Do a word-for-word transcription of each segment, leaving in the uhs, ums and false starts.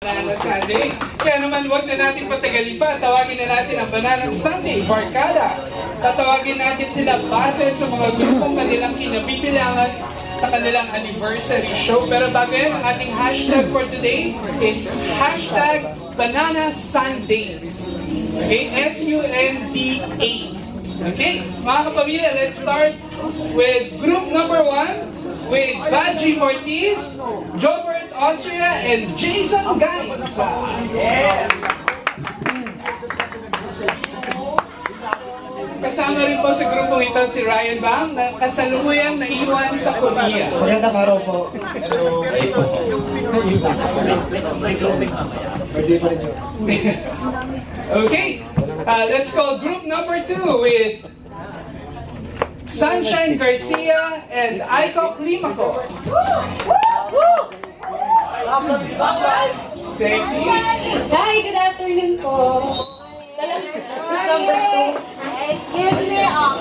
Banana Sunday. Kaya naman huwag na natin patagalin pa. Tawagin na natin ang Banana Sunday Barkada. Tatawagin natin sila base sa mga grupong kanilang kinabibilangan sa kanilang anniversary show. Pero bago yan, ang ating hashtag for today is hashtag Banana Sunday. Okay, S U N D A. Okay, mga kapamilya, let's start with group number one. With Badji Ortiz, Jobert Austria, and Jason Gaines. Yeah. Kasama rin po sa grupong ito si Ryan Bang na kasalukuyang naiwan sa Korea. Magandang araw po. Hello. Okay, uh, let's call group number two with Sunshine Garcia and Aiko Climaco. Sexy. Hi, good afternoon po. Number two. Excuse me,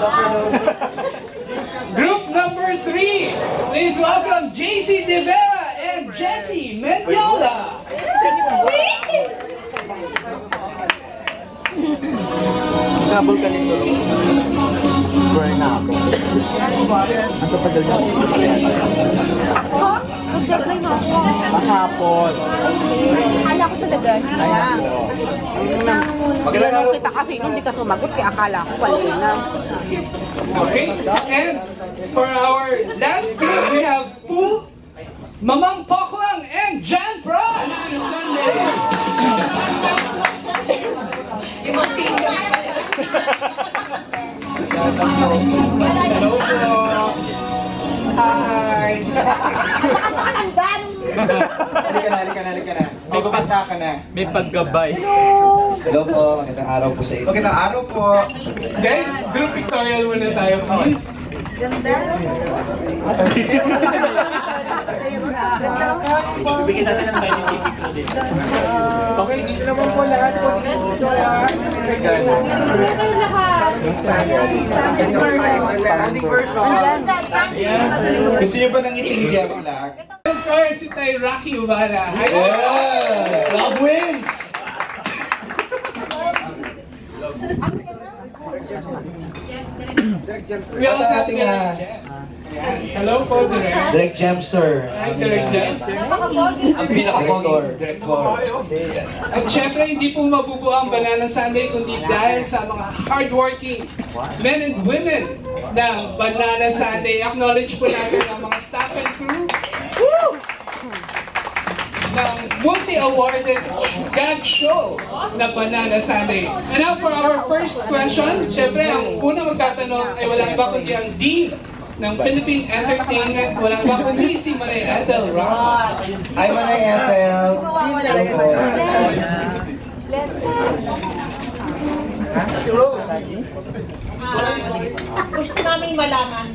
Group number three. Please welcome J C De Vera and Jessie Mendiola. Kabul ka nito. Burn na ako. Ang tapagal na ako. Mahapon. Akala ko talaga. Magandang kita kasi hindi ka sumagot kaya akala ko pala na. Okay, and for our last group we have Poo, Mamang Pokwang, and Jan Pras. Yung mga seniors pala. Hello po. Hi. Halika na, halika na, halika na. May kumanta ka na. May paggabay. Hello po, magandang araw po sa inyo. Magandang araw po. Guys, group pictorial muna tayo, please. Bigyan natin ng tiny picture din. Okay, dito naman po lahat po dito. Standing version. Gusto niyo ba ng iting jet lag? Of course, si Tay Rocky Ubala. Hi! Yes! Love wins! We also have ating, uh, hello po, Direk. Direk Jamster. Hi, Direk Jamster. Ang pinakapoging director. At syempre, hindi po mabubuo ang Banana Sunday kundi dahil sa mga hardworking men and women ng Banana Sunday. Acknowledge po natin ang mga staff and crew ng multi-awarded gag show na Banana Sunday. And now for our first question, syempre ang una magtatanong ay walang iba kundi ang D ng Philippine Entertainment, walang iba kundi si Manay Ethel Ramos. Hi, Manay Ethel. Hello po. Gusto namin malaman.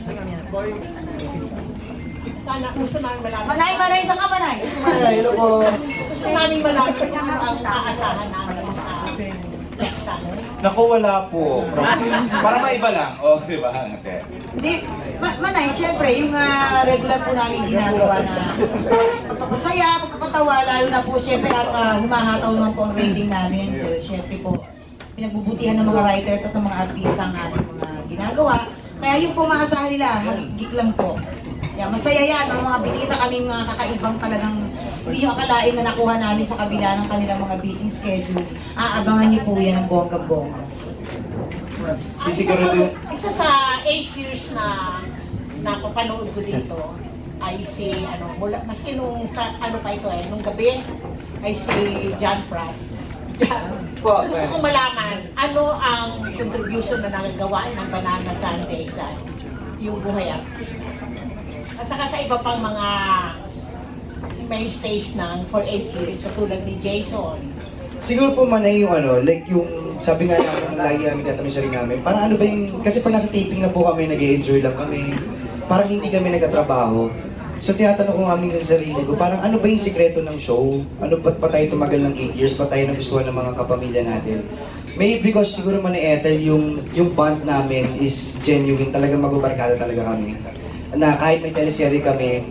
Sana gusto namin malaman. Manay, manay, saan ka manay? Manay, hello po. Gusto namin malaman kung ano ang aasahan namin sa Texas. Naku, wala po. Para maiba lang. Oh, di ba? Okay. Hindi, ma manay, syempre, yung uh, regular po namin ginagawa na pagpapasaya, pagpapatawa, lalo na po syempre at uh, humahataw naman po ang rating namin. Pero syempre po, pinagbubutihan ng mga writers at ng mga artista ang ating mga ginagawa. Kaya yung po maasahan nila, magigig lang po. Yeah, masaya yan, ang mga bisita kaming mga kakaibang talagang hindi yung akalain na nakuha namin sa kabila ng kanilang mga busy schedules. Aabangan niyo po yan ng bongga-bongga. Sisigurado. Isa sa eight years na napapanood ko dito ay si, ano, mula, maski nung sa, ano pa ito eh, nung gabi, ay si Jan Pras. Po, Gusto kong malaman, ano ang contribution na nagagawa ng Banana Sunday sa yung buhay artist? At saka sa iba pang mga mainstays ng for eight years, katulad ni Jason. Siguro po Manay yung ano, like yung sabi nga namin, lagi namin tatanong sa rin namin, parang ano ba yung, kasi pag nasa taping na po kami, nag-enjoy lang kami, parang hindi kami nagtatrabaho. So tinatanong ko nga sa sarili ko, parang ano ba yung sikreto ng show? Ano ba't pa tayo tumagal ng eight years? Pa tayo nagustuhan ng mga kapamilya natin? Maybe because siguro Manay Ethel, yung, yung bond namin is genuine, talagang magbabarkada talaga kami. Na kahit may teleserye kami,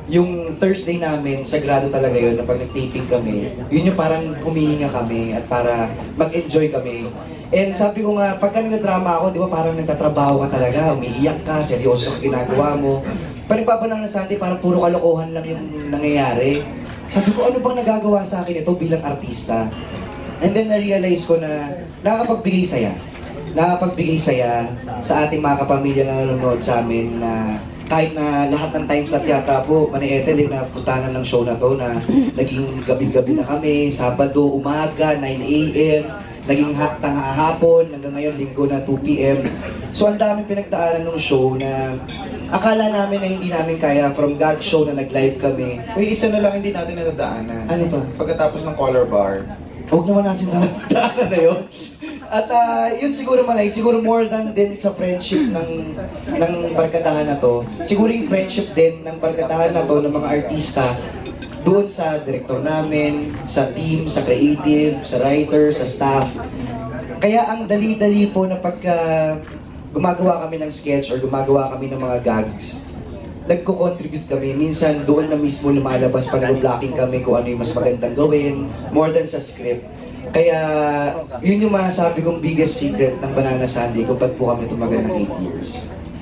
yung Thursday namin, sagrado talaga yun, na pag nag-taping kami, yun yung parang humihinga kami at para mag-enjoy kami. And sabi ko nga, pagka nagdrama ako, di ba parang nagtatrabaho ka talaga, umiiyak ka, seryoso ka ginagawa mo. Pag nagpapanang ng Sunday, parang puro kalokohan lang yung nangyayari. Sabi ko, ano bang nagagawa sa akin ito bilang artista? And then na-realize ko na nakakapagbigay saya. Nakakapagbigay saya sa ating mga kapamilya na nanonood sa amin na kahit na lahat ng time slot yata po, Manay Ethel, na puntahan ng show na to na naging gabi-gabi na kami, Sabado, umaga, nine A M, naging haktang hapon, hanggang ngayon linggo na two P M So ang daming pinagdaanan ng show na akala namin na hindi namin kaya from God show na nag-live kami. Uy, isa na lang hindi natin natadaanan. Ano ba? Pagkatapos ng color bar. Huwag naman natin na nagdaanan na yun. At uh, yun siguro man ay, siguro more than din sa friendship ng ng barkadahan na to, siguro yung friendship din ng barkadahan na to ng mga artista doon sa director namin, sa team, sa creative, sa writer, sa staff. Kaya ang dali-dali po na pagka gumagawa kami ng sketch or gumagawa kami ng mga gags, nagko-contribute kami. Minsan doon na mismo lumalabas pag nag-blocking kami kung ano yung mas magandang gawin, more than sa script. Kaya yun yung masasabi kong biggest secret ng Banana Sunday kung ba't po kami tumagal ng eight years.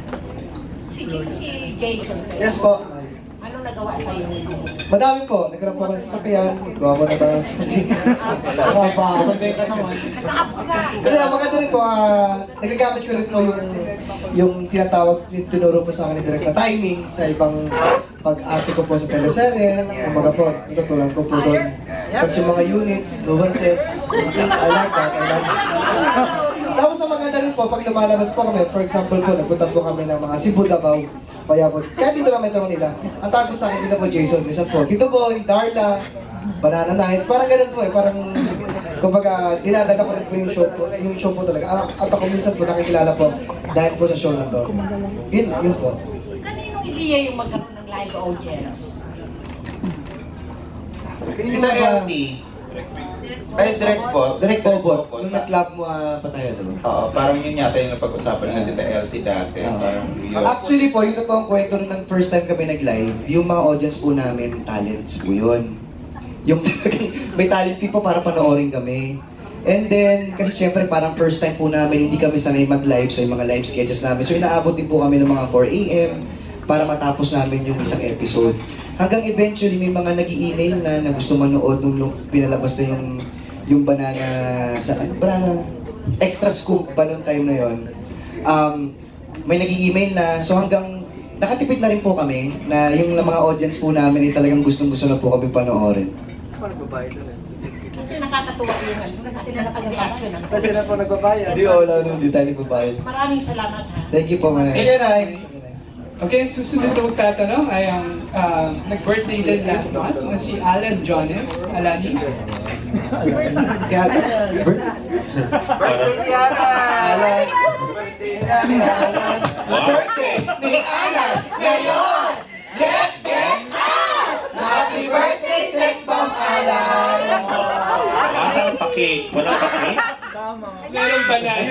Si, si Jason, Yes po. anong nagawa sa iyo? Madami po. Nagkaroon po ako ng sasakyan. Gawa ko na ba ng sasakyan? Gawa pa ako. Beka naman. Kaya maganda rin po, uh, nagagamit ko rin po yung yung tinatawag, yung tinuro po sa akin ni direct na timing sa ibang pag-arte ko po sa teleserye. Kumbaga po, natutulad ko po doon. Tapos yung mga units, nuances, I like that, I like that. Tapos ang maganda rin po, pag lumalabas po kami, for example po, nagpunta po kami ng mga Cebu, Davao, Bayabon. Kaya dito namin ito nila. Ang tawag po sa akin, dito po Jason, minsan po, Tito Boy, Darla, Banana Night, parang ganun po eh, parang, kumbaga, dinadala ko rin po yung show po, yung show po talaga. At ako minsan po nakikilala po, dahil po sa show na to. Yun, yun po. Kaninong ideya yung magkaroon ng live audience? Kita L T. Ay, direct po. Direct Bobot, nung nag-club mo uh, pa tayo, diba? Oo, parang yun yata yung napag-usapan na Tita L T dati. Parang yun. Actually po, yung totoong kwento nung ng first time kami nag-live, yung mga audience po namin, talents po yun. Yung may talent fee po para panoorin kami. And then, kasi syempre parang first time po namin, hindi kami sanay mag-live, so yung mga live sketches namin. So inaabot din po kami ng mga four A M para matapos namin yung isang episode. Hanggang eventually may mga nag-i-email na na gusto manood nung, nung pinalabas na yung yung banana sa ano, banana extra scoop pa nung time na yon. Um, may nag-i-email na, so hanggang nakatipid na rin po kami na yung mga audience po namin ay talagang gustong-gusto na po kami panoorin. Kasi nakakatuwa yun. Kasi nakakag-reaction. Kasi na po nagbabayad. Hindi ko wala nung di tayo nagbabayad. Maraming salamat ha. Thank you po, Manay. Kaya na Okay, ang susunod na magtatanong ay ang uh, nag-birthday din last month na si Alan Jones, Alani. Kaya, Bert? Alan. Birthday ni Alan ngayon! Let's get out! Happy birthday, Sex Bomb Alan! Asa ang pa-cake? Walang pa-cake? Meron banana.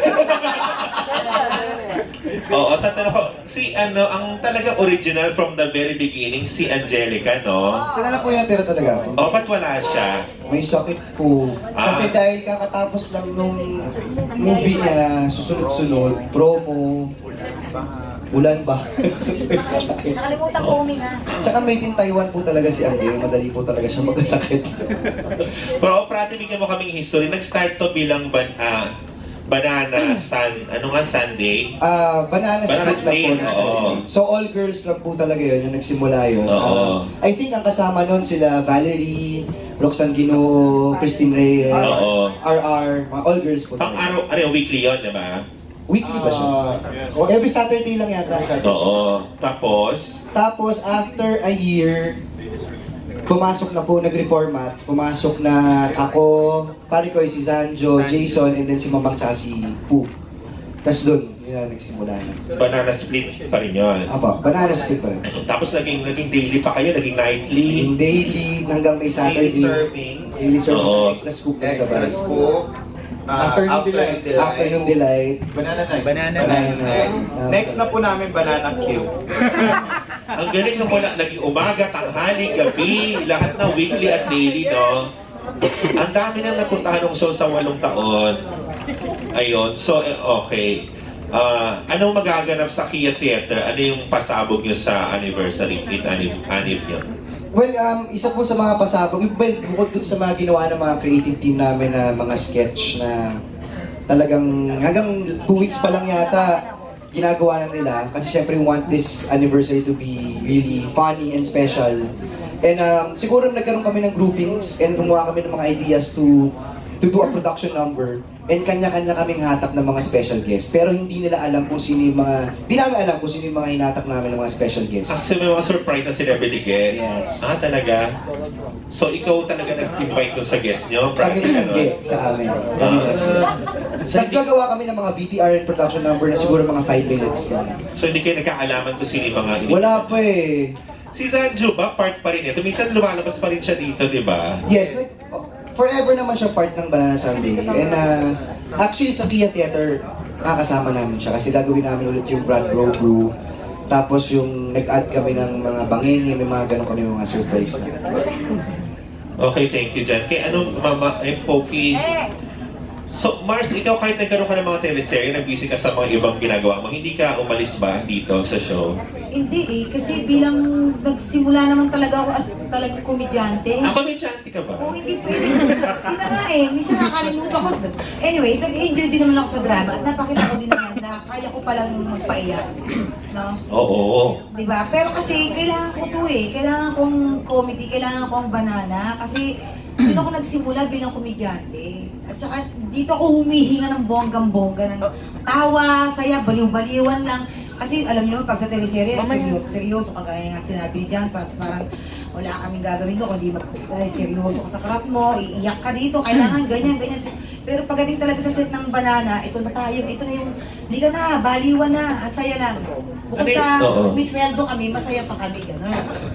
Oo, tatanong ko, si ano, ang talaga original from the very beginning, si Angelica, no? Saan na po yung natira talaga? O, ba't wala siya? May sakit po. Kasi Ah. dahil kakatapos lang nung movie niya, susunod-sunod, promo, ulan ba? Sakit. Nakalimutan ko huminga. Tsaka made in Taiwan po talaga si Angel, madali po talaga siya magkasakit. Pero, Prati, bigyan mo kaming history. Nag-start to bilang ban ah, Banana Sun, ano nga, Sunday? Ah, banana Banana split lang split, po. oo. So all girls lang po talaga yun, yung nagsimula yun. Oo. Ah, I think ang kasama nun sila Valerie, Roxanne Ginoo, Christine Reyes, Oo. R R, mga all girls po Pang talaga. araw, ano, weekly yun, di ba? Weekly ba siya? O every Saturday lang yata. Oo. Tapos, Tapos after a year, pumasok na po, nag-reformat. Pumasok na ako, pare ko si Zanjo, Jason, and then si Mamang tsaka si Poo. Tapos doon, yun na nagsimula na. banana split pa rin yun. Apa, banana split pa rin. Tapos naging, naging daily pa kayo, naging nightly. Yung daily hanggang may Saturday. Daily servings. Daily servings, Oo. extra scoop na sa Extra bahay. scoop. Ah, Afternoon delight. Afternoon delight. Banana night. Banana Banana night. night. Next na po namin banana cube. Ang galing nung wala, naging umaga, tanghali, gabi, lahat na weekly at daily, no? Ang dami nang napuntahan ng show sa walong taon. Ayun, so eh, okay. Uh, anong magaganap sa Kia Theater? Ano yung pasabog nyo sa anniversary, in anib, anib nyo? Well, um, isa po sa mga pasabog, well, bukod dun sa mga ginawa ng mga creative team namin na mga sketch na talagang hanggang two weeks pa lang yata ginagawa na nila kasi syempre we want this anniversary to be really funny and special. And um, siguro nagkaroon kami ng groupings and gumawa kami ng mga ideas to to do a production number and kanya-kanya kaming hatak ng mga special guests. Pero hindi nila alam kung sino yung mga, hindi namin alam kung sino yung mga hinatak namin ng mga special guests. Actually, may mga surprise na celebrity guests. Yes. Ah, talaga? So, ikaw talaga nag-invite doon sa guest nyo? Kami nag sa amin. Kami Ah. Tapos gagawa kami ng mga V T R and production number na siguro mga five minutes. So, hindi kayo nagkaalaman kung sino yung mga... Wala pa eh. Si Zanju ba? Part pa rin ito. Minsan lumalabas pa rin siya dito, di ba? Yes, like, forever naman siya part ng Banana Sunday. And uh, actually sa Kia Theater, nakakasama namin siya kasi gagawin namin ulit yung Brad Bro Brew. Tapos yung nag-add kami ng mga bangenge, may mga ganun kami mga surprise na. Okay, thank you dyan. Kaya anong mama, eh, Poki? So, Mars, ikaw kahit nagkaroon ka ng mga teleserye, nag-busy ka sa mga ibang ginagawa mo, hindi ka umalis ba dito sa show? Hindi eh, kasi bilang nagsimula naman talaga ako as talagang komedyante. Ah, komedyante ka ba? Oo, hindi pwede. Hindi na nga eh, minsan nakakalimutan ko. Anyway, nag-enjoy din naman ako sa drama at napakita ko din naman na kaya ko palang magpaiyak. No? Oo. Diba? Pero kasi kailangan ko to eh. Kailangan kong comedy, kailangan kong banana. Kasi doon ako nagsimula bilang komedyante. At saka dito ako humihinga ng bonggang-bongga ng tawa, saya, baliw-baliwan lang. Kasi alam niyo naman, pag sa teleserye, seryoso, seryoso. Kagaya nga sinabi ni John, parang wala kaming gagawin doon, kundi mag eh, seryoso ka sa craft mo, iiyak ka dito, kailangan ganyan, ganyan. Pero pagdating talaga sa set ng banana, ito na tayo, ito na yung, hindi ka na, baliwan na, ang saya lang. Bukod sa misweldo kami, masaya pa kami, gano'n.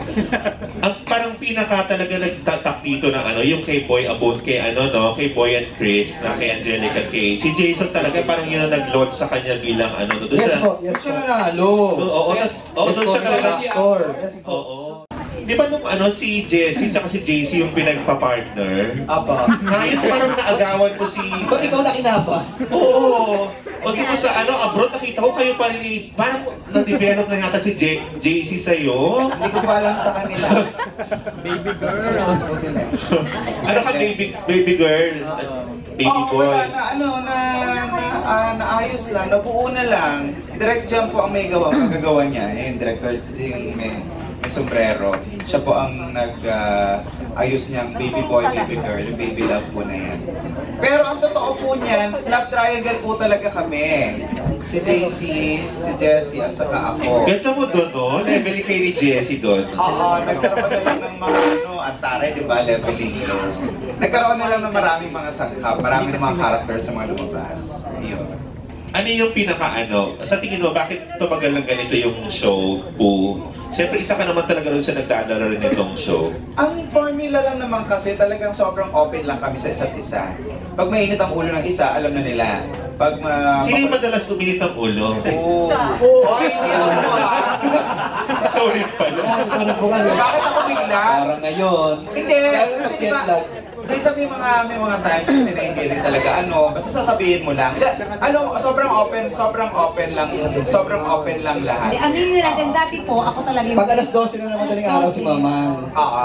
Ang parang pinaka talaga nagtatak dito ng ano, yung kay Boy Abon, kay ano, no, kay Boy and Chris, na kay Angelica Kay. Si Jason talaga parang yun ang nag-launch sa kanya bilang ano, doon Yes sa... po, yes po. Nanalo. Oo, Yes. oo, Yes doon po, siya talaga. actor. Yes po. Oo. Di ba nung ano, si Jessie tsaka si J C yung pinagpa-partner? Apa. Kahit parang naagawan ko si... Ba't ikaw nakinapa? Oo. O di ba sa ano, abroad nakita ko kayo pa rin, parang na-develop na yata si J JC sa'yo. Hindi ko pa alam sa kanila. Baby girl. Success ko sila. Ano ka, baby, baby girl? Baby Oo, boy? wala na, ano, na, na, ah, naayos lang, nabuo na lang. Direct Jam po ang may gawa, magagawa niya. Eh, yung director, yung may, may sombrero. Siya po ang nag-ayos uh, niyang baby boy, baby girl, yung baby love po na yan. Pero ang totoo po niyan, love triangle po talaga kami. Si J C, si Jessie, at saka ako. Ganda mo doon, no? Level kay ni Jessie doon. Oo, nagkaroon na lang ng mga ano, antare, di ba, leveling low. Nagkaroon na lang ng maraming mga sangkap, maraming mga characters sa mga lumabas. Yun. Ano yung pinaka ano? Sa tingin mo, bakit tumagal lang ganito yung show po? Siyempre, isa ka naman talaga rin sa nagdadala rin itong show. Ang formula lang naman kasi talagang sobrang open lang kami sa isa't isa. Pag mainit ang ulo ng isa, alam na nila. Pag ma... Sino yung madalas uminit ang ulo? Oo. Oh, hindi ako ah. Ikaw rin pala. Bakit ako bigla? Parang ngayon. Hindi. Dahil Kasi sa jet diba, lag. may sabi mga may mga times kasi na hindi rin talaga ano, basta sasabihin mo lang. Ano, sobrang open, sobrang open lang, sobrang open lang Hindi, lahat. aminin natin, dati po, ako talaga yung... Pag alas dose na naman madaling araw si Mamang. Oo.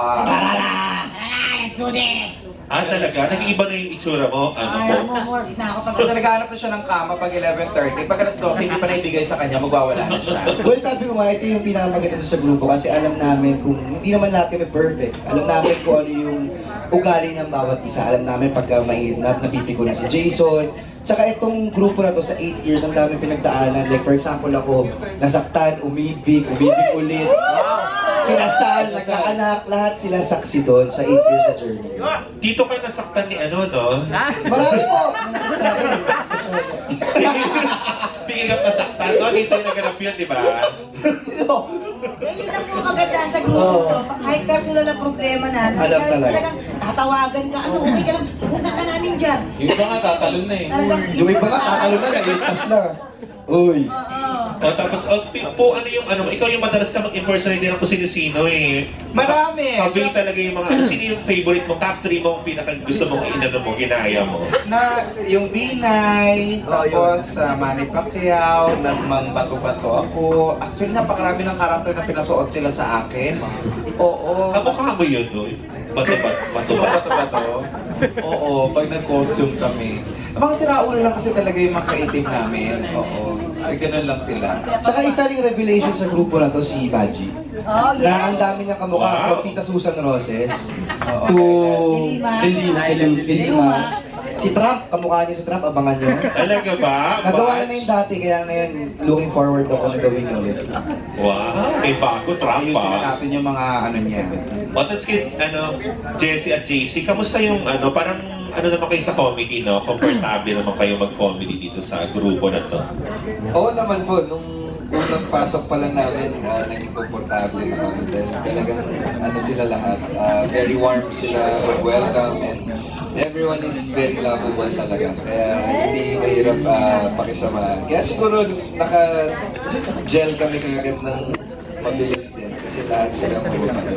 Let's do this! Ah, talaga? Nag-iiba na yung itsura mo? Ano po? Ay, mo-morph na ako pag... Kasi naghahanap na siya ng kama pag eleven thirty. Pag alas twelve, hindi pa naibigay sa kanya, magwawala na siya. Well, sabi ko nga, ito yung pinakamaganda sa grupo kasi alam namin kung hindi naman lahat kami perfect. Alam namin kung ano yung ugali ng bawat isa. Alam namin pagka may napipiko na si Jason. Tsaka itong grupo na to sa eight years, ang dami pinagdaanan. Like for example ako, nasaktan, umibig, umibig ulit. Kinasal, nagkaanak, lahat sila saksi doon sa eight years sa journey. Dito ka nasaktan ni ano, no? Marami po! Nanakit sa akin. Speaking of nasaktan, no? Dito yung naganap yun, di ba? Dito. Yun lang po kagandaan sa grupo to. Kahit personal na problema na, Alam talaga. talagang tatawagan ka, ano, okay ka lang, punta ka namin dyan. Yung iba nga tatalon na eh. Talagang Yung iba nga, tatalo na, nagligtas na. Uy. Oo. O tapos, o, po, ano yung, ano, ikaw yung madalas ka mag-impersonate din kung sino-sino eh. Marami. Sabi talaga yung mga, ano, sino yung favorite mo, top three mo, pinaka gusto mong inano mo, ginaya mo. Na yung Binay, tapos uh, Manny Pacquiao, nagmang bato-bato ako. Actually, napakarami ng karakter na pinasuot nila sa akin. Oo. Kamukha mo yun, no? Bato-bato. So, bato-bato. Oo, pag nag-costume kami. Ang mga siraulo lang kasi talaga yung mga creative namin. Oo. Ay, ganun lang sila. Saka isa ring revelation sa grupo na to, si Magic. Oh, Na yes. ang dami niyang kamukha, Wow. from Tita Susan Roses Oo. to Dilima. Dilima. Dilima. Dilima. Si Trump, kamukha niya si Trump, abangan niyo. Talaga ba? Nagawa na na yung dati, kaya ngayon looking forward ako na gawin niya ulit. Wow, may bago, trap Ayusin pa. natin yung mga ano niya. O, tapos kid, ano, Jessie at J C, kamusta yung, ano, parang, ano naman kayo sa comedy, no? Comfortable naman kayo mag-comedy dito sa grupo na to. Oo naman po, nung unang pasok pa lang namin, uh, naging komportable na kami dahil talagang ano sila lahat, uh, very warm sila, welcome, and everyone is very lovable talaga. Kaya hindi mahirap uh, pakisamahan. Kaya siguro naka-gel kami kagad ng mabilis din kasi lahat sila mababagay.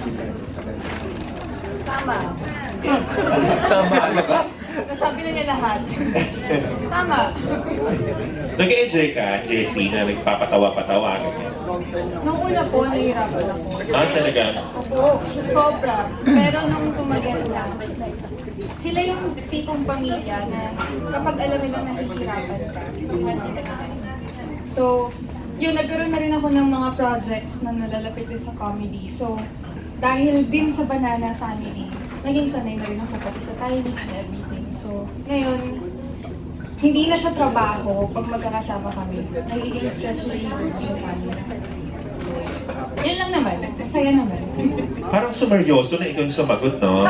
Tama. Tama, ano ba? Nasabi na niya lahat. Tama. Nag-enjoy ka, Jessie, na nagpapatawa-patawa. ganyan? Nung una po, nahihirapan ako. Ah, talaga? Opo, sobra. Pero nung tumagal na, sila yung tipong pamilya na kapag alam nilang nahihirapan ka, handa ka. So, yun, nagkaroon na rin ako ng mga projects na nalalapit din sa comedy. So, dahil din sa Banana Family, naging sanay na rin ako pati sa timing and everything. So, ngayon, hindi na siya trabaho pag magkakasama kami. Nagiging stress reliever na siya sa amin. So, yun lang naman. Masaya naman. Parang sumeryoso na ikaw yung sumagot, no?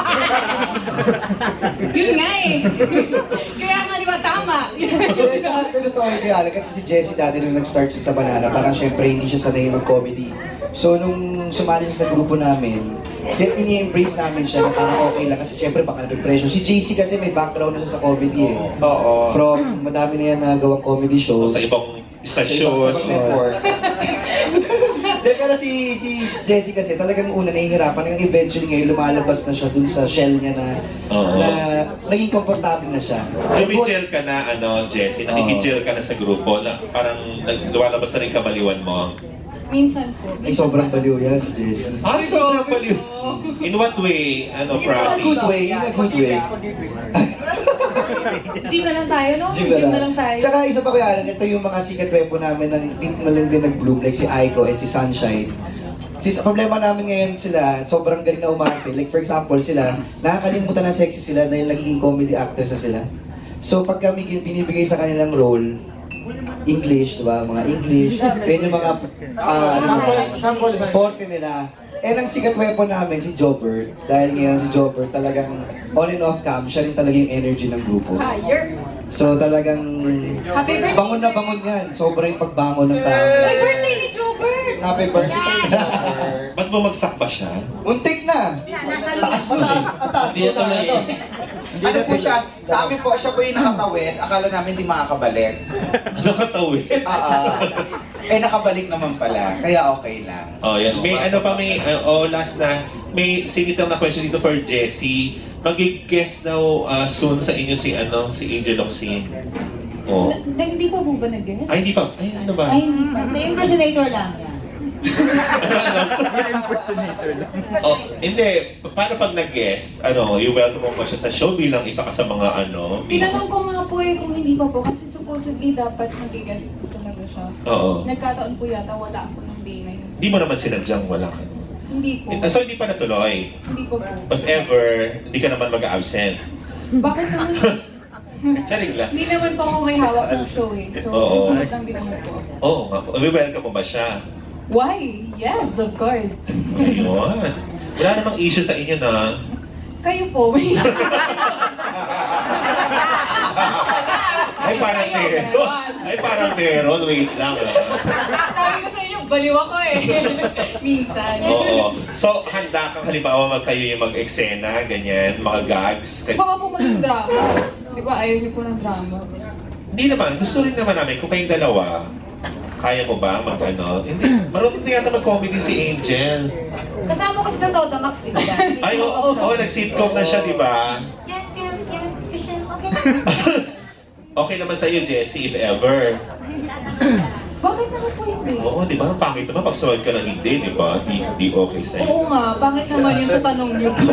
Yun nga eh. Kaya nga di ba tama? Hindi, tsaka totoo yung kaya kasi si Jessie dati nung nag-start siya sa Banana, parang syempre hindi siya sanay mag-comedy. So nung sumali siya sa grupo namin, ini-embrace namin siya na parang okay lang kasi syempre baka nag-pressure. Si J C kasi may background na siya sa comedy eh. Oo. From madami na yan nagawang comedy O shows. sa ibang Sa istasyon. ibang network. Hindi, pero si si Jessie kasi talagang una nahihirapan hanggang eventually ngayon lumalabas na siya dun sa shell niya na, Oo. na naging komportable na siya. Lumigel ka na, ano, Jessie, nakikigel ka na sa grupo, na parang naglumalabas na rin kabaliwan mo. Minsan po. Ay, sobrang baliw yan si Jessie. Ah, sobrang baliw. In what way, ano, In a Francis? good way, in a good way. Gym na lang tayo, no? Gym Gym na na lang. lang tayo. Tsaka isa pa kaya, ito yung mga sikat wepo namin ng dito na lang din nag-bloom, like si Aiko and si Sunshine. Sis, problema namin ngayon sila, sobrang galing na umarte. Like for example, sila, nakakalimutan na sexy sila dahil nagiging comedy actors na sila. So pag kami binibigay sa kanilang role, English, diba? Mga English, then yung mga uh, forte nila. And ang sikat weapon namin, si Jobert. Dahil ngayon si Jobert talagang on and off cam, siya rin talaga yung energy ng grupo. Higher. So talagang Happy birthday! bangon na bangon yan. Sobrang pagbangon ng tao. Happy birthday ni Jobert! Happy birthday, Jobert. Ba't bumagsak ba siya? Muntik na! Taas mo eh. Atas, atas. Ano po siya? Sa amin po, siya po yung nakatawid. Akala namin di makakabalik. Nakatawid. Ah, eh, nakabalik naman pala. Kaya okay lang. Oh, yan. May ano pa, may, uh, oh, last na, may sinitang na question dito for Jessie. Mag-guest daw uh, soon sa inyo si, ano, si Angel Oxin. Oh. Na- Hindi pa po ba nag-guess? Ay, hindi pa. Ay, ano ba? Ay, hindi pa. Na-impersonator lang yan. Oh, hindi. Paano pag nag-guest, ano, you welcome mo pa siya sa show bilang isa ka sa mga, ano? Tinanong ko nga po eh kung hindi pa po kasi supposedly dapat nag-guest po talaga siya. Oo. Nagkataon po yata wala ako nung day na yun. Hindi mo naman sinadyang wala ka. Hindi po. So, hindi pa natuloy. Hindi po po. If ever, hindi ka naman mag-absent. Bakit naman? Charing lang. Hindi naman po ako may hawak ng show eh. So, Oo. susunod lang din naman po. Oo nga. We-welcome mo ba siya? Why? Yes, of course. Ayun. Wala namang issue sa inyo na. Kayo po, may Ay, parang Kayo, meron. gawas. Ay, parang meron. Wait lang. ah. Sabi ko sa inyo, baliw ako eh. Minsan. Oo. So, handa kang halimbawa mag kayo yung mag-eksena, ganyan, mga gags. Baka po maging drama. Di ba ayaw niyo po ng drama? Hindi naman. Gusto rin naman namin kung kayong dalawa. Kaya mo ba mag ano? Hindi, marunong na yata mag-comedy si Angel. Kasama ko sa Todo Max, di ba? Ay, oo, oh, oh, nag-sitcom na siya, di ba? Yan, yan, yan. Kasi okay na. Okay naman sa'yo, Jessie, if ever. Bakit naman po yung way? Oo, di ba? Ang pangit naman pag sunod ka ng hindi, di ba? Di, di okay sa'yo. Oo nga, bakit naman yun sa tanong niyo po?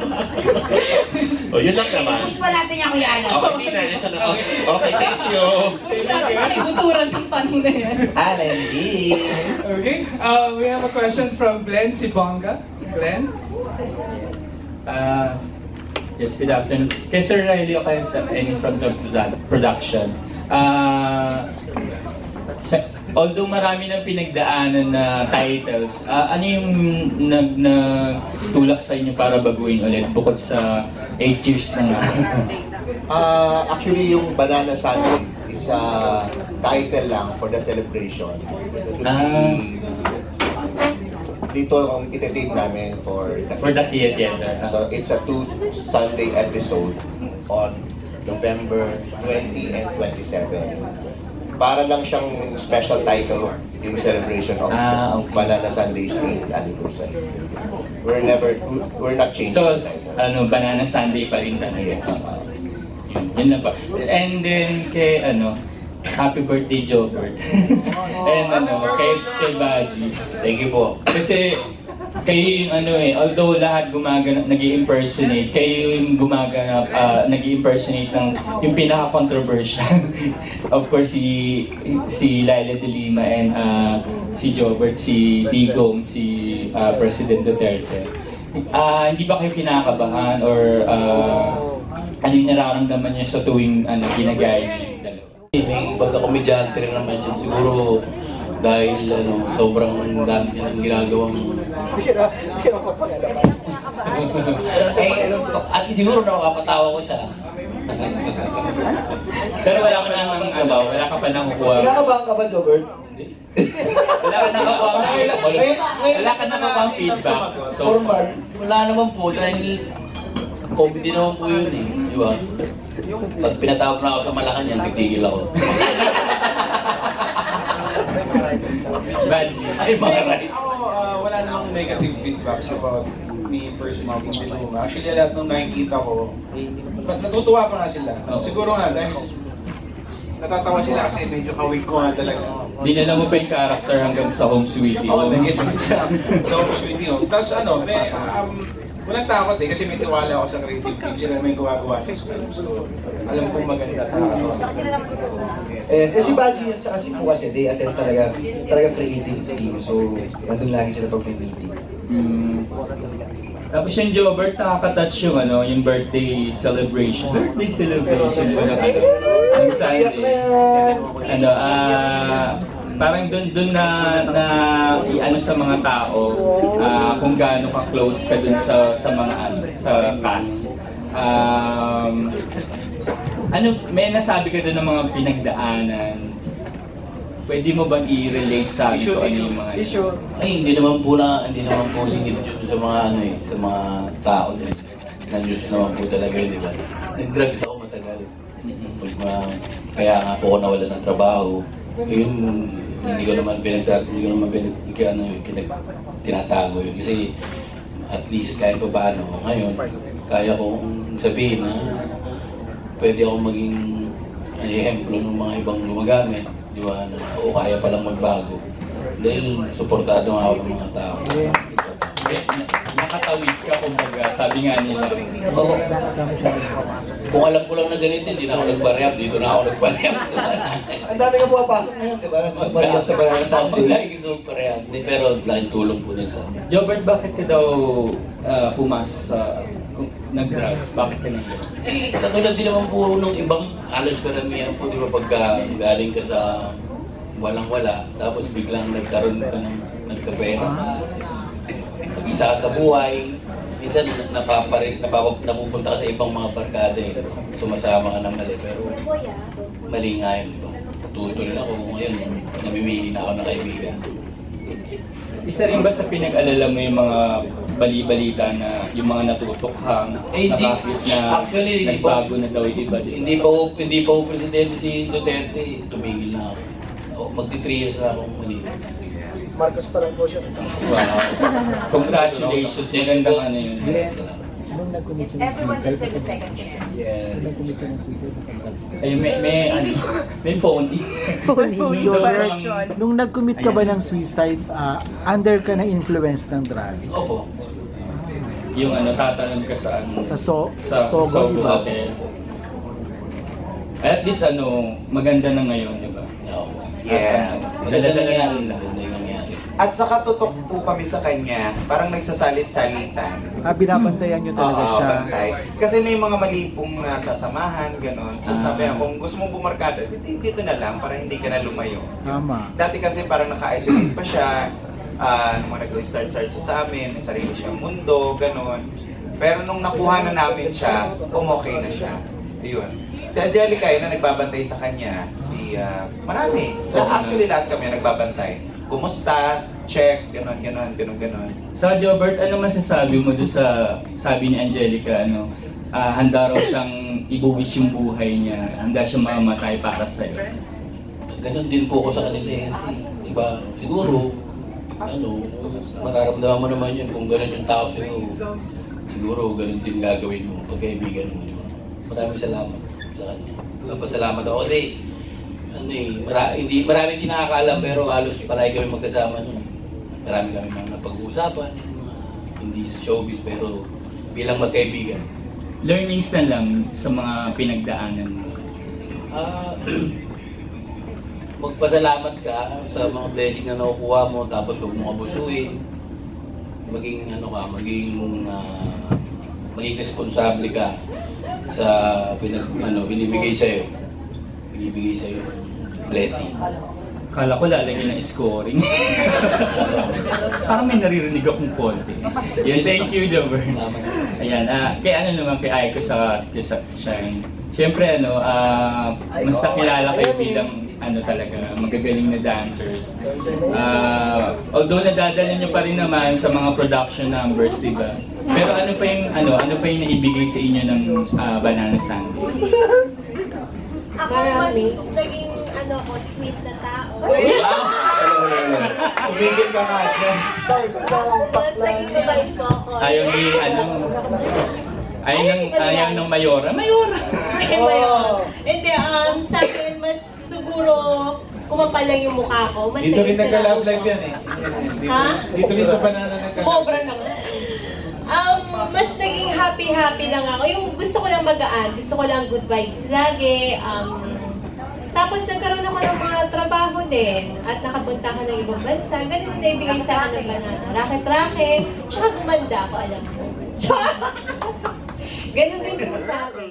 O, yun lang naman. Push pa natin yung Kuya Alan. Okay, di na. Ito na. Okay, thank you. Ay, buturan yung tanong na yan. Alan D. Okay, uh, we have a question from Glenn Sibonga. Glenn? Uh, yes, good afternoon. Kay Sir Riley Ocaesa and from the produ- production. Uh, although marami ng pinagdaanan na titles, uh, ano yung nag nagtulak sa inyo para baguhin ulit bukod sa eight years na nga? uh, actually, yung Banana Sunday is a title lang for the celebration. It will Ah. be dito ang itatape namin for the For the theater. So it's a two Sunday episode on November twenty and twenty-seven. Para lang siyang special title yung celebration of Ah, okay. Banana Sunday's eighth anniversary. We're never, we're not changing So, the title. ano, Banana Sunday pa rin talaga. Yes. Yun, yun lang pa. And then kay ano, happy birthday Jobert. And ano, kay, kay Baji. Thank you po. Kasi kayo yung ano eh, although lahat gumaganap, nag-i-impersonate, kayo yung gumaganap, uh, nag-i-impersonate ng yung pinaka-controversial. Of course, si si Laila de Lima and uh, si Jobert, si Digong, si uh, President Duterte. Uh, hindi ba kayo kinakabahan or uh, ano yung nararamdaman niyo sa tuwing ano, ginagaya niyo yung dalawa? May pagka-komedyante rin naman yun. Siguro dahil ano, sobrang dami niya ng ginagawang... eh, at siguro nakakapatawa ko siya. Pero wala ka nang ano, wala ka pa nang kukuha. Kinakabahan ka ba, Jobert? Wala ka nang kukuha. Wala ka nang kukuha feedback. So, Formal. Wala naman po dahil comedy naman po yun eh. Di ba? Pag pinatawag na ako sa Malacanang, titigil ako. Baji. Ay, mga right. Ako, uh, wala namang negative feedback about me personally. Actually, lahat nung nakikita ko, natutuwa pa nga sila. Siguro nga, dahil natatawa sila kasi medyo kawig ko nga talaga. Dinala mo pa yung character hanggang sa Home Sweetie. Oo, nag-guess sa sa Home Sweetie Home. Tapos ano, may, um, walang takot eh, kasi may tiwala ako sa creative team. Sila may gumagawa. So, alam kong maganda. Eh, si Baji at saka si Po kasi, they attend talaga, talaga creative team. So, nandun lagi sila pag may meeting. Hmm. Tapos yung Jobert, nakaka-touch yung ano, yung birthday celebration. Birthday celebration mo ng ano, ng Sunday. Ano, ah, parang dun dun na na i-ano sa mga tao ah, kung gaano ka close ka dun sa sa mga ano, sa cast. Um, ano, may nasabi ka dun ng mga pinagdaanan. Pwede mo bang i-relate sa akin kung ano yung mga Ay, hindi naman po na, hindi naman po lingid yun sa mga ano eh, sa mga tao din. Na-news naman po talaga yun, di ba? Nag-drugs ako matagal. Pag ma, kaya nga po ako nawala ng trabaho. Yun, hindi ko naman pinag hindi ko naman pinag, ano, pinag tinatago yun. Kasi at least kahit pa paano, ngayon, kaya kong sabihin na pwede akong maging ehemplo ng mga ibang gumagamit. Di ba, na, o kaya palang magbago. Dahil suportado nga ako ng mga tao. Nakatawid ka, kumbaga, sabi nga nila. Oo. Kung alam ko lang na ganito, hindi na ako nagbaryap. Dito na ako nagbaryap. Ang dami nga pumapasok ngayon, di ba? Sumaryap sa Banana Sunday. Lagi sa baryap. Pero laking tulong po din sa amin. Jobert, bakit ka daw uh, pumasok sa nag-drugs? Bakit ka nag Eh, katulad din naman po nung ibang alas karamihan po, di ba, pagka galing ka sa walang-wala, tapos biglang nagkaroon ka ng nagkapera, mag-isa ka sa buhay, minsan napaparin, napapap, napupunta ka sa ibang mga barkada eh, sumasama ka ng mali, pero mali nga yun, di ba? Tutol na ako ngayon, namimili na ako ng kaibigan. Isa rin ba sa pinag-alala mo yung mga bali-balita na yung mga natutukhang Eh, hindi. nakakit na Actually, hindi po. nagbago na daw yung iba din? Hindi pa po, hindi pa po presidente si Duterte, tumigil na ako. Oh, magti three years na akong malinis. Marcos pa lang po siya. Wow. Congratulations. Magandang ano yun. Everyone deserves a second chance. Yes. Ay, may, may, ano, may phone. Jobert, nung nag-commit ka ba ng suicide, uh, under ka na influence ng drug? Opo. Yung ano, tatalon ka sa ano? Sa so, sa Sogo, Sogo di ba? Hotel. At least ano, maganda na ngayon, di ba? Opo. Yes. Maganda nangyari na. Maganda yung nangyari. At saka tutok po kami sa kanya, parang nagsasalit-salitan. Ah, binabantayan nyo talaga Oo, siya. bantay. Kasi may mga mali pong nasasamahan, gano'n. So sabi niya, kung gusto mong bumarkada, dito, dito na lang para hindi ka na lumayo. Tama. Dati kasi parang naka-isolate pa siya, uh, nung mga nag-start-start siya sa amin, may sarili siyang mundo, gano'n. Pero nung nakuha na namin siya, umokay na siya. Ayun. Si Angelica yun na nagbabantay sa kanya, si uh, marami. Actually lahat kami nagbabantay. Kumusta? Check, gano'n, gano'n, gano'n, gano'n. Sa Jobert, ano masasabi mo doon sa sabi ni Angelica, ano, ah, handa raw siyang ibuwis yung buhay niya, handa siyang mamamatay para sa'yo? Ganon din po ako sa kanila eh. Kasi, diba, siguro, ano, mararamdaman mo naman yun kung gano'n yung tao sa'yo. Siguro, gano'n din gagawin mo, pagkaibigan mo, di ba? Maraming salamat sa kanya. Napasalamat ako kasi, ano eh, mara, hindi, marami hindi nakakaalam pero halos palagi kami magkasama nun. Marami kami mga napag-uusapan, hindi sa showbiz pero bilang magkaibigan. Learnings na lang sa mga pinagdaanan mo. Ah, magpasalamat ka sa mga blessing na nakukuha mo tapos huwag mo abusuin. Maging ano ka, maging uh, maging responsable ka sa pinag ano binibigay sa iyo. Binibigay sa iyo blessing. Kala ko lalagyan ng scoring. Parang may naririnig akong konti. Yan, thank you, Jobert. Ayan, ah, kay ano naman, kay Aiko sa, sa Shine. Siyempre, ano, ah, mas nakilala kayo bilang, ano talaga, magagaling na dancers. Ah, although nadadala nyo pa rin naman sa mga production numbers, di ba? Pero ano pa yung, ano, ano pa yung naibigay sa inyo ng ah, Banana Sunday? Ako mas naging ano ko, sweet na tao. Tumigil ka nga dyan. Mas naging mabait po ako. Ayaw ni, ano, ayaw ng, ayaw ng Mayora. Mayora! Ay, Mayora. Hindi, um, sa akin, mas siguro kumapal lang yung mukha ko. Mas Dito rin naging nagka-love sarap live ko. yan eh. Ha? Dito rin sa Banana nagka-love. Sobra na nga. Um, mas naging happy-happy lang ako. Yung gusto ko lang magaan, gusto ko lang good vibes lagi. Um, tapos nagkaroon ako ng mga trabaho din at nakapunta ka ng ibang bansa. Ganun na ibigay sa akin ng Banana. Racket-racket. Tsaka gumanda ako, alam ko. Ganun din po sa akin.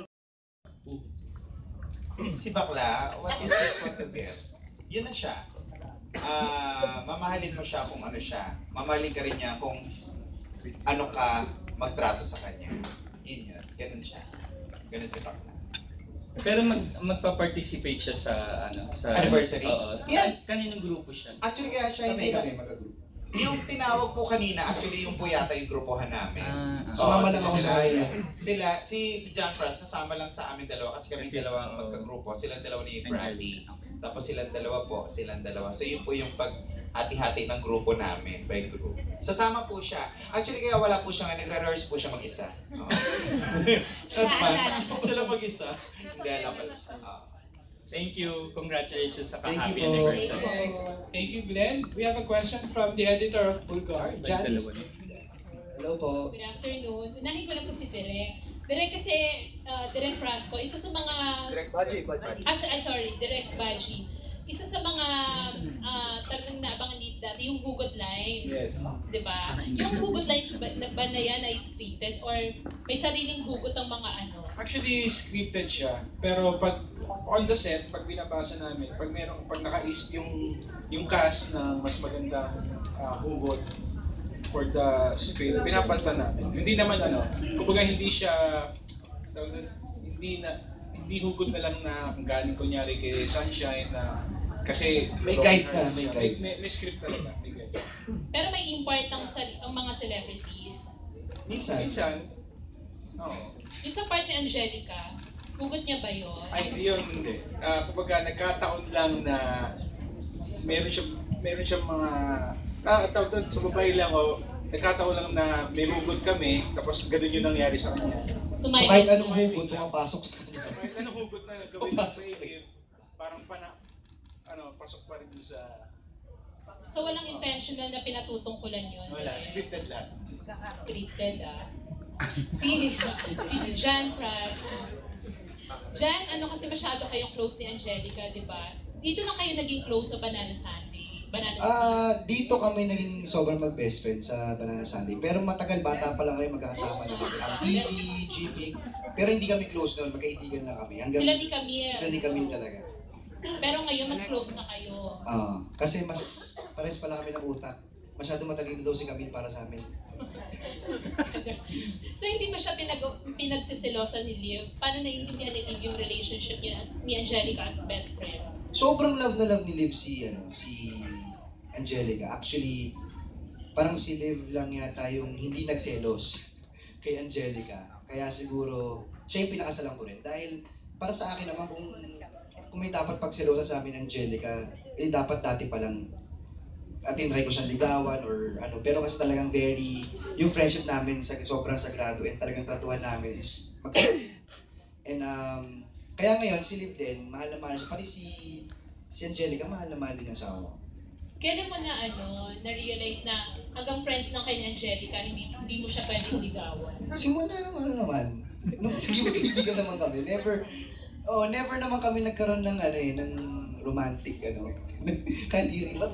Si Bakla, what is this want to get? Yun na siya. Uh, mamahalin mo siya kung ano siya. Mamahalin ka rin niya kung ano ka magtrato sa kanya. Yun yun. Ganun siya. Ganun si Bakla. Pero mag magpa-participate siya sa ano sa anniversary? Oo. Yes. Kaninong grupo siya? Actually kaya siya hindi kami magka-group. Yung tinawag po kanina, actually yung po yata yung grupohan namin. Ah, so mama lang ako sa kanya. Sila, si John Frost, nasama lang sa amin dalawa kasi kami dalawang magka-grupo. Silang dalawa ni Brandy. Tapos silang dalawa po, silang dalawa. So yun po yung pag-hati-hati ng grupo namin, by group. Sasama po siya. Actually kaya wala po siya nga, nagre-rehearse po siya mag-isa. Oh. Sila mag-isa. Hindi alam pala. Thank you. Congratulations sa Thank happy you po. anniversary. Thanks. Thank you, Glenn. We have a question from the editor of Bulgar, Janice. Hello po. Good afternoon. Unahin ko na po si Direk. Direk kasi, uh, Direk Frasco, isa sa mga... Direk Baji, Baji. Ah, ah, sorry, Direk Baji. Isa sa mga uh, talagang naabangan dito dati, yung hugot lines. Yes. Diba? Yung hugot lines ba, ba na yan ay scripted or may sariling hugot ang mga ano? Actually, scripted siya. Pero pag on the set, pag binabasa namin, pag merong pag naka-isip yung yung cast na mas magandang uh, hugot for the script, pinapalitan namin. Hindi naman ano, kumbaga hindi siya hindi na hindi hugot na lang na galing kunyari kay Sunshine na kasi may guide na, may guide. May, may script talaga, may guide. Pero may import ang, ang mga celebrities. Minsan. Minsan. Oo. Yung sa part ni Angelica, hugot niya ba yun? Ay, yun hindi. Uh, kumbaga, nagkataon lang na meron siya meron siyang mga ah, tawag doon, sa babae lang o nagkataon lang na may hugot kami, tapos ganun yung nangyari sa kanya. So kahit anong hugot, pumapasok sa kanya. Kahit anong hugot na gawin sa creative, parang pana, ano, pasok pa rin sa... So walang intentional na pinatutungkulan yun? Wala, scripted lang. Scripted ah. Si, si Jan Pras. Jan, ano kasi masyado kayong close ni Angelica, di ba? Dito na kayo naging close sa Banana Sunday. Banana Ah, uh, dito kami naging sobrang mag-best friend sa Banana Sunday. Pero matagal bata pa lang kayo magkakasama na kami. Ang T V, G P. Pero hindi kami close noon, magkaibigan lang kami. Hanggang, sila ni Camille. Sila ni Camille talaga. Pero ngayon mas close na kayo. Ah, uh, kasi mas pares pala kami ng utak. Masyado matalino daw si Camille para sa amin. So hindi mo siya pinag pinagsisilosan ni Liv? Paano naiintindihan ni Liv yung relationship niya ni Angelica as best friends? Sobrang love na love ni Liv si, ano, si Angelica. Actually, parang si Liv lang yata yung hindi nagselos kay Angelica. Kaya siguro, siya yung pinakasalan ko rin. Dahil para sa akin naman, kung, kung may dapat pagselosan sa amin Angelica, eh dapat dati pa lang at tinry ko siyang ligawan or ano. Pero kasi talagang very, yung friendship namin sa sobrang sagrado and talagang tratuhan namin is magkakaroon. And um, kaya ngayon, si Liv din, mahal na mahal siya. Pati si, si Angelica, mahal na mahal din yung asawa. Kailan mo na ano, na-realize na hanggang friends lang kay Angelica, hindi, hindi mo siya pwedeng ligawan? Simula naman ano naman. Nung hindi magkaibigan naman kami, never, oh, never naman kami nagkaroon ng ano eh, ng romantic ano. Kahit di rin, ba't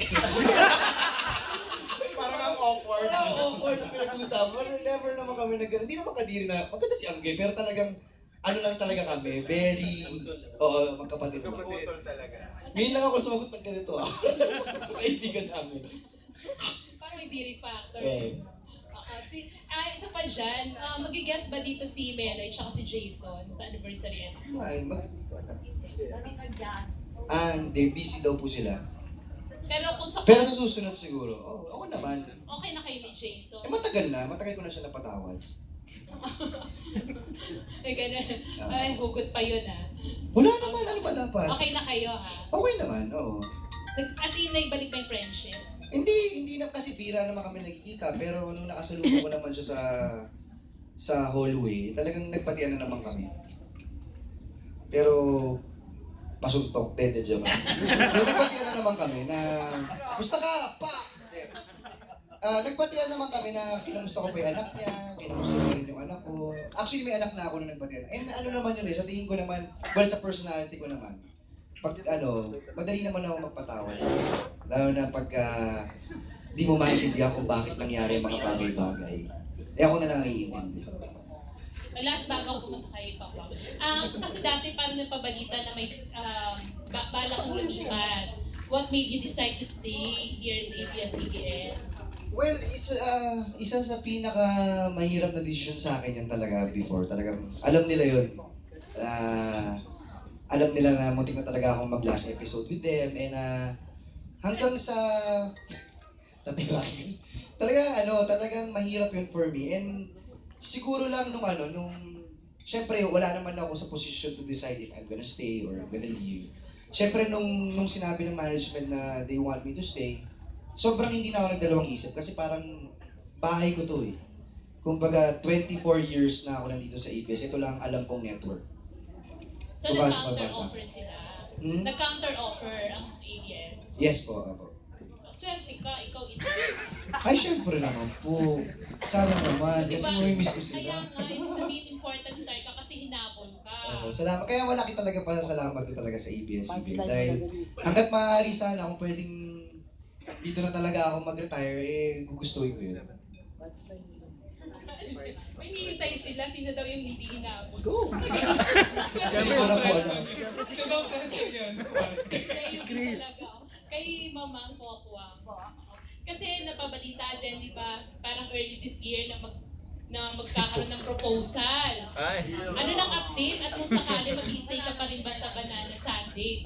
parang ang awkward. Parang awkward na pinag-usapan. Pero never naman kami nagkaroon. Hindi naman kadiri na, maganda si Angge, pero talagang, ano lang talaga kami, very, oo, magkapatid lang. Utol talaga. Ngayon lang ako sumagot ng ganito ah. Sa mga kaibigan namin. Parang may diri factor. Eh. Uh, si, ah, isa pa dyan, uh, mag-guess ba dito si Mary at si Jason sa anniversary episode? Ay, mag... Ah, hindi. Busy daw po sila. Pero kung sa... Pero sa susunod siguro, oh, ako naman. Okay na kayo ni Jason? Eh, matagal na. Matagal ko na siya napatawad. Ay, ganun. Ay, hugot pa yun ah. Wala naman. Ano ba dapat? Okay na kayo ha? Okay naman, oo. As in, naibalik na yung friendship? Hindi, hindi na kasi bira naman kami nagkikita. Pero nung nakasalubong ko naman siya sa sa hallway, talagang nagpatian na naman kami. Pero, pasuntok, tete dyan. Nung nagpatian na naman kami na, gusto ka, pa! Uh, nagpatian naman kami na kinamusta ko pa yung anak niya, kinamusta ko rin yung anak ko. Actually, may anak na ako na nagpatian. And ano naman yun eh, sa tingin ko naman, well, sa personality ko naman, pag ano, madali naman ako magpatawad. Lalo na pag uh, di mo maintindihan kung bakit nangyari yung mga bagay-bagay. Eh ako na lang naiintindi. Last bago pumunta kay Papa. Um, kasi dati parang napabalita na may um, ba bala kang lumipat. What made you decide to stay here in A B S C B N? Well, isa, uh, isa sa pinaka mahirap na decision sa akin yan talaga before. Talagang alam nila yun. Uh, alam nila na muntik na talaga akong mag-last episode with them. And uh, hanggang sa... Tatiwakin. Talagang ano, talagang mahirap yun for me. And siguro lang nung ano, nung... Siyempre, wala naman ako sa position to decide if I'm gonna stay or I'm gonna leave. Siyempre, nung, nung sinabi ng management na they want me to stay, sobrang hindi na ako nagdalawang isip kasi parang bahay ko to eh. Kumbaga, twenty-four years na ako nandito sa A B S. Ito lang alam kong network. So, nag-counter-offer sila? Hmm? Nag-counter-offer ang A B S? Yes po, ako. Swerte ka, ikaw ito. Ay, syempre naman po. Sana naman, kasi diba, may-miss ko sila. Kaya nga, ibig sabihin important star ka kasi hinabol ka. Oo, salamat. Kaya wala kita talaga pa salamat ko talaga sa A B S C B N. Dahil hanggat maaari sana kung pwedeng dito na talaga ako mag-retire, eh gugustuhin ko yun. May hinihintay sila, sino daw yung hindi hinabol? Go! Kasi ko na po alam. Sino ang preso yun? Chris. Kay Mamang Pokwa. Kasi napabalita din, di ba, parang early this year na mag na magkakaroon ng proposal. Ay. Ano nang update at kung sakali mag-i-stay ka pa rin ba sa Banana Sunday?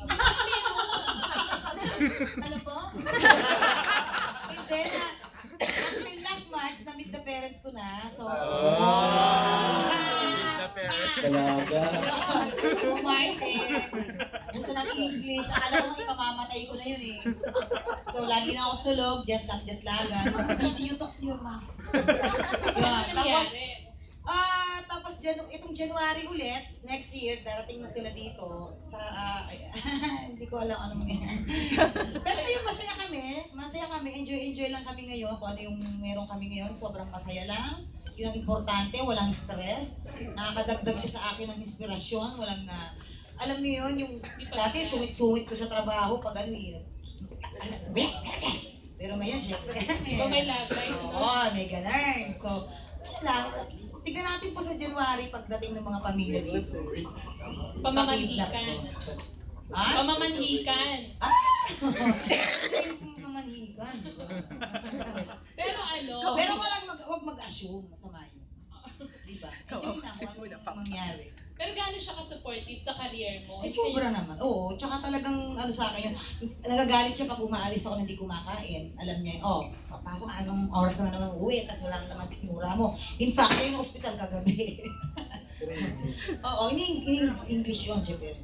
Ano po? Hindi na. Actually, last March, na-meet the parents ko na. So, Dalaga. Umarte. gusto ng English, akala ko nga ikamamatay ko na yun eh. So, lagi na ako tulog, jet lag, jet lagan. Busy you talk to your mom. Yun. Tapos, ah, tapos Janu itong January ulit, next year, darating na sila dito sa, uh, hindi ko alam anong yan. Pero yung masaya kami, masaya kami, enjoy-enjoy lang kami ngayon, kung ano yung meron kami ngayon, sobrang masaya lang. Yun ang importante, walang stress, nakakadagdag siya sa akin ng inspirasyon, walang na, alam niyo yun, yung dati sumit-sumit ko sa trabaho pag ano yun. Pero ngayon, syempre, Ikaw may lagay, no? Oo, may ganun. So, lang, tignan natin po sa January pagdating ng mga pamilya dito. Pamamanhikan. Ha? Pamamanhikan. Ah! Pamamanhikan. Pero ano? Pero walang mag, wag mag-assume, masama yun. Diba? Enjoy na kung ano mangyari. Pero gaano siya ka-supportive sa career mo? Eh, sobra naman. Oo, tsaka talagang ano sa akin yun, nagagalit siya pag umaalis ako hindi kumakain. Alam niya, oh, papasok ka, anong oras ka na naman uwi, tapos wala na naman sikmura mo. In fact, yung hospital kagabi. Oo, ini, ini English yun, syempre.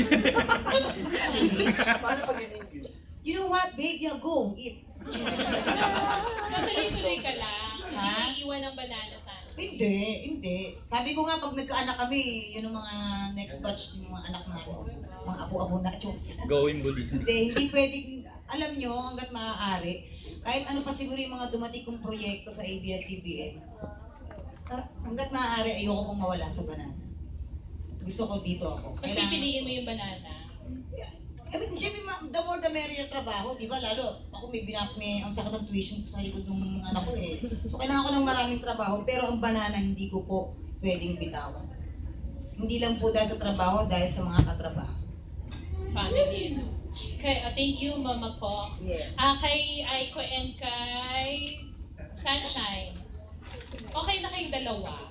Paano pag in-English? You know what, babe? Yeah, go, eat. So, tuloy-tuloy ka lang. Ha? Hindi iiwan ng banana sana. Hindi, hindi. Sabi ko nga, pag nagkaanak kami, yun ang mga next batch yung mga anak namin. Mga apo-apo na, chos. Going bully. Hindi, hindi pwedeng, alam nyo, hanggat maaari, kahit ano pa siguro yung mga dumating kong proyekto sa A B S C B N, uh, hanggat maaari, ayoko kong mawala sa banana. Gusto ko dito ako. Mas pipiliin mo yung banana. I mean, siyempre, the more the merrier trabaho, di ba? Lalo, ako may binap, may, ang sakit ng tuition ko sa likod ng anak ko eh. So, kailangan ko ng maraming trabaho, pero ang banana hindi ko po pwedeng bitawan. Hindi lang po dahil sa trabaho, dahil sa mga katrabaho. Family, no? Okay, uh, thank you, Mama Cox. Yes. Ah, kay Aiko and kay Sunshine. Okay na kayong dalawa.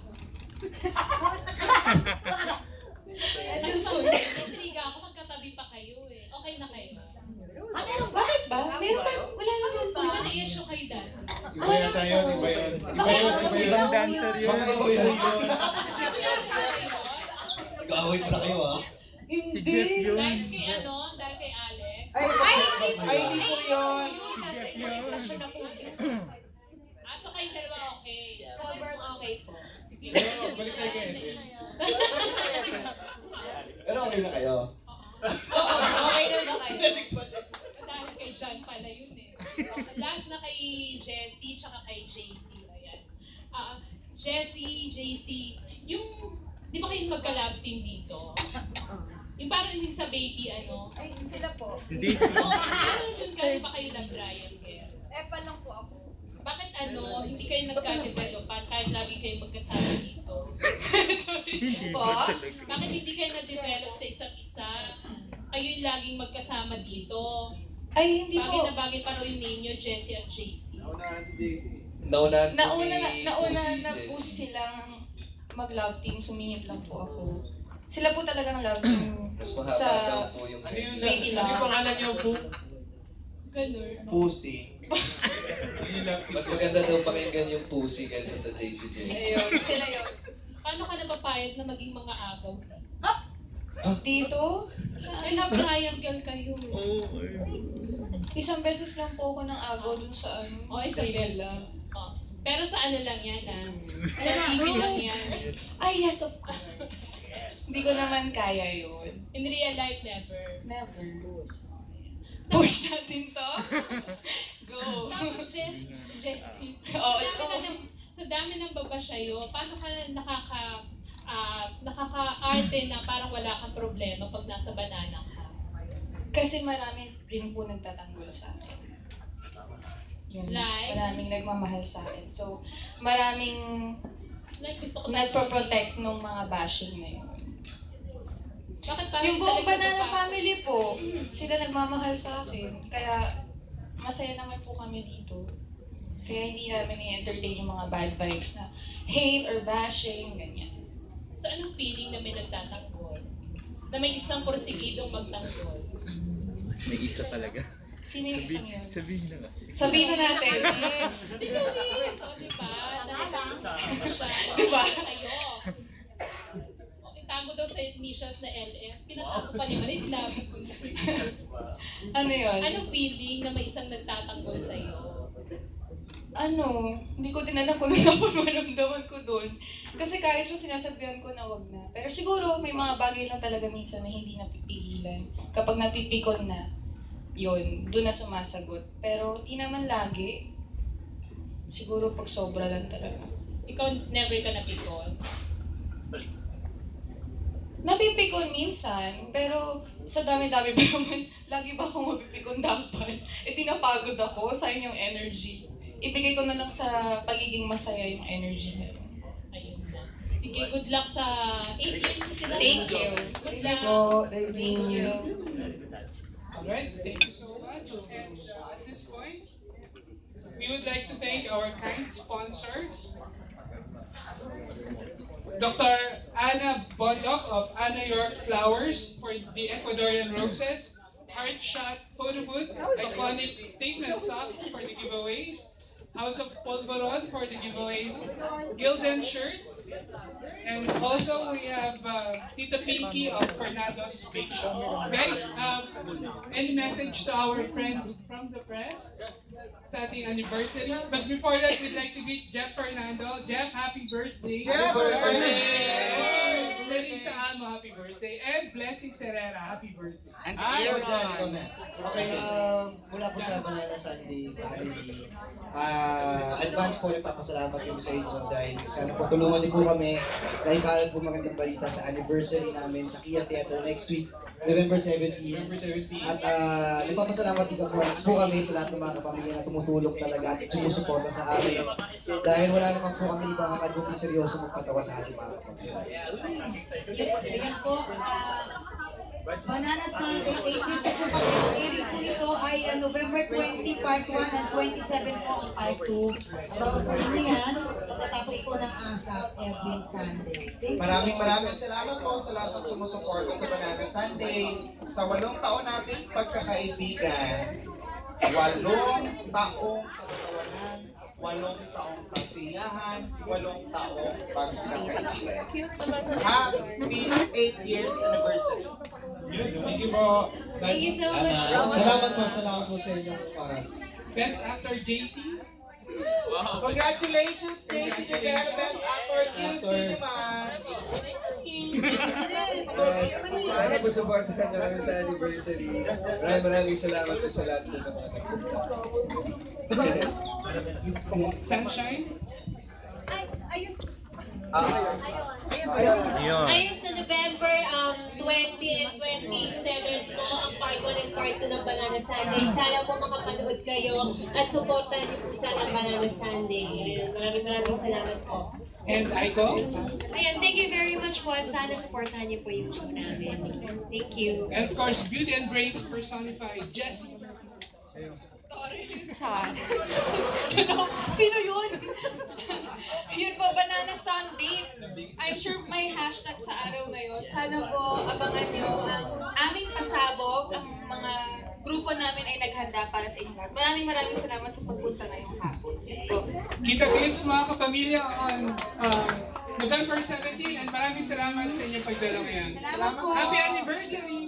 Kasi pag intriga ako, magkatabi pa kayo eh. Okay na kayo. Ah, meron ba? Bakit ba? Meron ba? Wala naman ba? Di ba na-issue kayo dati? Iba yata yun, iba yun. Iba yun, iba yun. Ibang dancer yun. Nag-aaway pala kayo ah. Si Jeff yun. Dahil kay ano, dahil kay Alex. Ay, ay, ay, hindi po yun. Ah, so kayong dalawa okay. Sobrang okay po. Sige. Balik tayo kay S S. Pero okay na kayo? Okay na ba kayo? Dahil kay John pala yun eh. Last na kay Jessie, tsaka kay J C. Ayan. Ah, Jessie, J C, yung, di ba kayo magka-lab team dito? Yung parang yung sa baby, ano? Ay, sila po. Hindi. Oo, pero dun ka pa kayo lab triangle. Eh, pa lang po ako. Bakit ano, hindi kayo nagka-developan kahit lagi kayo magkasama dito? Po? Bakit hindi kayo na-develop sa isa't isa? Kayo yung laging magkasama dito. Ay, hindi Bagay po. na bagay pa raw yung name nyo, Jessie at J C. Naunahan si J C. Nauna Nauna na, nauna na po silang mag-love team, sumingit lang po ako. Sila po talaga ng love team Mas mahaba sa daw po yung Ano yung, baby ano yung love. pangalan niyo po? Ganun. Pussy. Mas maganda daw pakinggan yung pussy kaysa sa J C J C. Ayun, sila yun. Paano ka napapayag na maging mga agaw? Dito, Ay, love triangle kayo. isang beses lang po ako ng agaw dun sa ano, O, isang baby beses. love. Oh. Pero sa ano lang yan, ah. Sa T V lang yan. Ay, yes, of course. Hindi ko naman kaya yun. In real life, never. Never. Push natin to. Go. Tapos, Jess, Jessie, Oo, sa dami ikaw. na ng, sa dami ng babasyayo, paano ka nakaka, ah, nakaka-arte na parang wala kang problema pag nasa banana ka? Kasi marami rin po nagtatanggol sa akin. Yun, Like? maraming nagmamahal sa akin. So, maraming Like, gusto ko nagpo-protect ng mga bashing na yun. Bakit parang Yung isa buong lang yung banana papasok? family po, sila nagmamahal sa akin. Kaya, masaya naman po kami dito. Kaya hindi namin i-entertain yung mga bad vibes na hate or bashing, ganyan. So, anong feeling na may nagtatanggol? Na may isang porsigidong magtanggol? May isa talaga. Sino yung isang yun? Sabihin na kasi. Sabihin na natin. Si Luis! O, diba? Nakita siya. Diba? Sa'yo. O, itago Nagtago daw sa initials na L F. Pinatago pa ni Marie, sinabi ko na. Ano yun? Anong feeling na may isang nagtatanggol sa'yo? Ano, hindi ko din alam kung ano dapat maramdaman ko doon. Kasi kahit siya sinasabihan ko na wag na. Pero siguro may mga bagay lang talaga minsan na hindi napipigilan. Kapag napipikon na, yun, doon na sumasagot. Pero di naman lagi. Siguro pag sobra lang talaga. Ikaw never ka napikon? Napipikon minsan, pero sa dami-dami pa naman, lagi ba akong mapipikon dapat? E tinapagod ako, sayang yung energy. Ibigay ko na lang sa pagiging masaya yung energy na yun. Ayun lang. Sige, good luck sa eight years na sila. Thank you. Good luck. Thank you. Alright, thank you so much. And uh, at this point, we would like to thank our kind sponsors. Doctor Anna Bondoc of Anna York Flowers for the Ecuadorian Roses, Heart Shot Photo Booth, Iconic Statement Socks for the giveaways, House of Polvoron for the giveaways, Gildan Shirts, and also we have uh, Tita Pinky of Fernando's Bake Shop. Guys, um, any message to our friends from the press sa ating anniversary? But before that, we'd like to greet Jeff Fernando. Jeff, happy birthday! Jeff, happy birthday! Melissa Almo, happy birthday! And Blessing Serrera, happy birthday! And Aaron! Okay, um, mula po sa Banana Sunday family, uh, advance po nagpapasalamat kami sa inyo dahil sana po tulungan niyo po kami na ikalat po magandang balita sa anniversary namin sa Kia Theater next week, November seventeenth. At uh, nagpapasalamat din po, po kami sa lahat ng mga kapamilya na tumutulong talaga at sumusuporta sa amin dahil wala naman po kami ibang akad kundi seryoso magpatawa sa ating mga kapamilya. Ayan po, uh, Banana Sunday, eight years na po kami. Ang airing po ito ay uh, November twentieth, part one and twenty-seven po ang part two. Abangan po rin yan pagkatapos po ng ASAP every Sunday. Thank you. Maraming maraming salamat po sa lahat ng sumusuporta sa Banana Sunday. Sa walong taon nating pagkakaibigan, walong taong katotohanan, walong taong kasiyahan, walong taong pagkakaibigan. Happy eight years anniversary! Thank you po. Thank you so much. Salamat po, salamat po sa inyong oras. Best Actor J C. Wow. Congratulations, J C Rivera, Best Actor Q C naman. Sana po supportahan nyo kami sa anniversary. Maraming maraming salamat po sa lahat po naman. Sunshine? Ayun. Ayun. Ayun sa November um, twenty and twenty-seven po ang part one and part two ng Banana Sunday. Sana po makapanood kayo at supportan niyo po sana ang Banana Sunday. Ayun, maraming maraming salamat po. And Aiko? Ayan, thank you very much po at sana supportahan niyo po yung show namin. Thank you. And of course, Beauty and Brains personified, Jessie. God. Sino yun? Yun po, Banana Sunday. I'm sure may hashtag sa araw na yun. Sana po abangan nyo ang aming pasabog. Ang mga grupo namin ay naghanda para sa inyo. Maraming maraming salamat sa pagpunta na yung hapon. So, Kita-kits mga kapamilya on uh, November seventeenth and maraming salamat sa inyong pagdalaw ngayon. Salamat po! Happy anniversary!